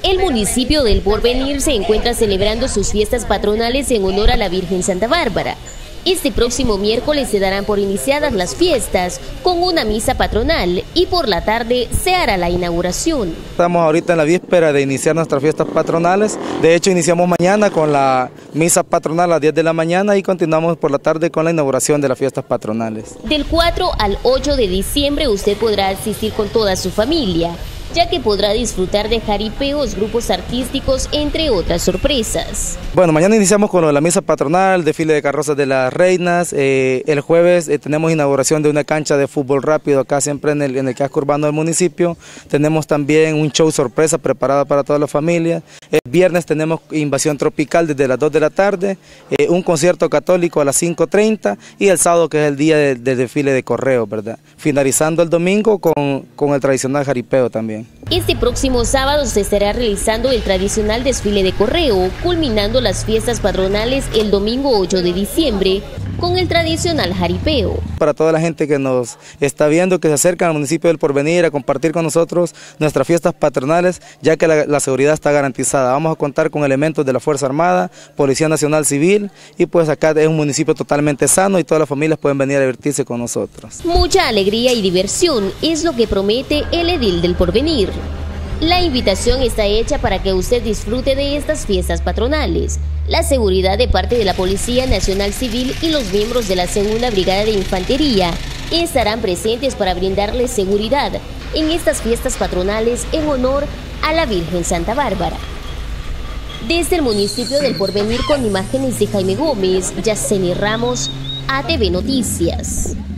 El municipio del Porvenir se encuentra celebrando sus fiestas patronales en honor a la Virgen Santa Bárbara. Este próximo miércoles se darán por iniciadas las fiestas con una misa patronal y por la tarde se hará la inauguración. Estamos ahorita en la víspera de iniciar nuestras fiestas patronales. De hecho, iniciamos mañana con la misa patronal a las 10 de la mañana y continuamos por la tarde con la inauguración de las fiestas patronales. Del 4 al 8 de diciembre usted podrá asistir con toda su familia, ya que podrá disfrutar de jaripeos, grupos artísticos, entre otras sorpresas. Bueno, mañana iniciamos con la misa patronal, desfile de carrozas de las reinas. El jueves tenemos inauguración de una cancha de fútbol rápido acá siempre en el casco urbano del municipio. Tenemos también un show sorpresa preparado para toda la familia. El viernes tenemos invasión tropical desde las 2 de la tarde, un concierto católico a las 5:30 y el sábado, que es el día del desfile de correo, ¿verdad? Finalizando el domingo con el tradicional jaripeo también. Este próximo sábado se estará realizando el tradicional desfile de correo, culminando las fiestas patronales el domingo 8 de diciembre con el tradicional jaripeo. Para toda la gente que nos está viendo, que se acerca al municipio del Porvenir a compartir con nosotros nuestras fiestas patronales, ya que la seguridad está garantizada. Vamos a contar con elementos de la Fuerza Armada, Policía Nacional Civil, y pues acá es un municipio totalmente sano y todas las familias pueden venir a divertirse con nosotros. Mucha alegría y diversión es lo que promete el edil del Porvenir. La invitación está hecha para que usted disfrute de estas fiestas patronales. La seguridad de parte de la Policía Nacional Civil y los miembros de la Segunda Brigada de Infantería estarán presentes para brindarles seguridad en estas fiestas patronales en honor a la Virgen Santa Bárbara. Desde el municipio del Porvenir, con imágenes de Jaime Gómez, Yaceni Ramos, ATV Noticias.